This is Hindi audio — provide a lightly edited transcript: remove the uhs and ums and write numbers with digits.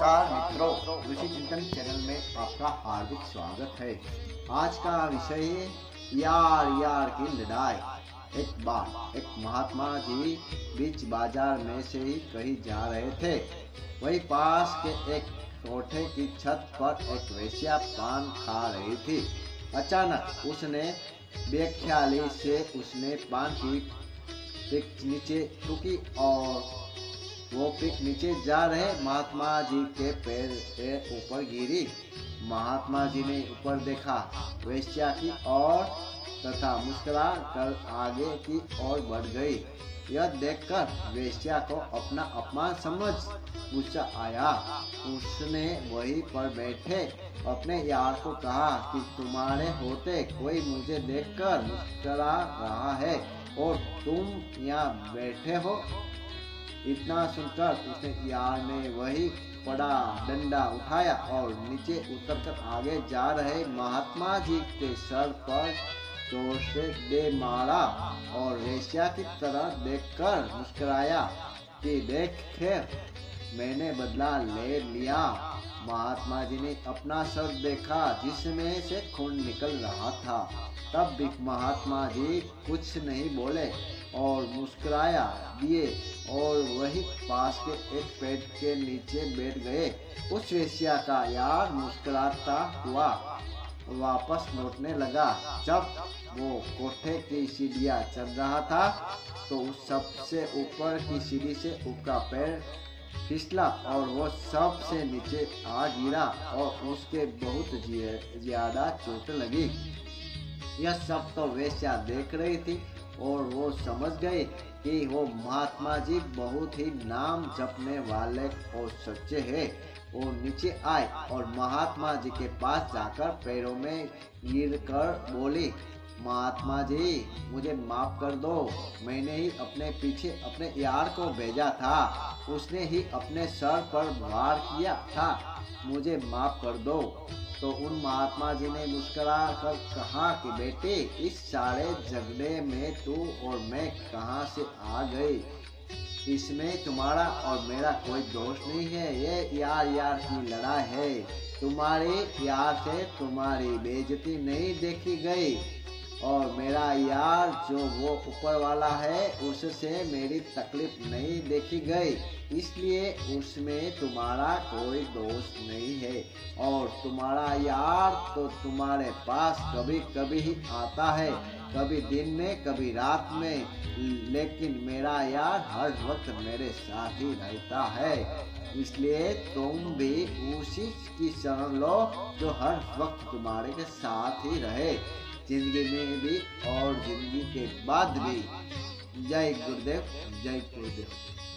नमस्कार मित्रों, ऋषि चिंतन चैनल में आपका हार्दिक स्वागत है। आज का विषय है यार की लड़ाई। एक बार एक महात्मा जी बीच बाजार में से ही कहीं जा रहे थे। वही पास के एक कोठे की छत पर एक वेश्या पान खा रही थी। अचानक उसने बेख्याली से उसने पान की पिक नीचे थूकी और वो पिक नीचे जा रहे महात्मा जी के पैर के ऊपर गिरी। महात्मा जी ने ऊपर देखा वेश्या की ओर तथा मुस्कुरा कर आगे की ओर बढ़ गई। यह देखकर वेश्या को अपना अपमान समझ गुस्सा आया। उसने वहीं पर बैठे अपने यार को कहा कि तुम्हारे होते कोई मुझे देखकर मुस्कुरा रहा है और तुम यहाँ बैठे हो। इतना सुनकर उसने यार ने वही बड़ा डंडा उठाया और नीचे उतरकर आगे जा रहे महात्मा जी के सर पर जोर से दे मारा और वेश्या की तरह देखकर मुस्कुराया कि देख खैर मैंने बदला ले लिया। महात्मा जी ने अपना सर देखा जिसमें से खून निकल रहा था। तब भी महात्मा जी कुछ नहीं बोले और मुस्कुराया दिए और वही पास के एक पेड़ के नीचे बैठ गए। उस वेश्या का यार मुस्कुराता हुआ वापस लौटने लगा। जब वो कोठे की सीढ़ियाँ चढ़ रहा था तो उस सबसे ऊपर की सीढ़ी से उसका पैर फिसला और वो सबसे नीचे आ गिरा और उसके बहुत ज्यादा चोट लगी। यह सब तो वेश्या देख रही थी और वो समझ गए कि वो महात्मा जी बहुत ही नाम जपने वाले और सच्चे हैं। वो नीचे आए और महात्मा जी के पास जाकर पैरों में गिरकर बोली, महात्मा जी मुझे माफ कर दो। मैंने ही अपने पीछे अपने यार को भेजा था, उसने ही अपने सर पर वार किया था, मुझे माफ कर दो। तो उन महात्मा जी ने मुस्कुरा कर कहा कि बेटे इस सारे झगड़े में तू और मैं कहाँ से आ गई, इसमें तुम्हारा और मेरा कोई दोष नहीं है। ये यार की लड़ाई है। तुम्हारे यार से तुम्हारी बेइज्जती नहीं देखी गई और मेरा यार जो वो ऊपर वाला है उससे मेरी तकलीफ नहीं देखी गई, इसलिए उसमें तुम्हारा कोई दोष नहीं है। और तुम्हारा यार तो तुम्हारे पास कभी कभी ही आता है, कभी दिन में कभी रात में, लेकिन मेरा यार हर वक्त मेरे साथ ही रहता है। इसलिए तुम भी उसी की शरण लो जो हर वक्त तुम्हारे के साथ ही रहे, जिंदगी में भी और जिंदगी के बाद भी। जय गुरुदेव, जय गुरुदेव।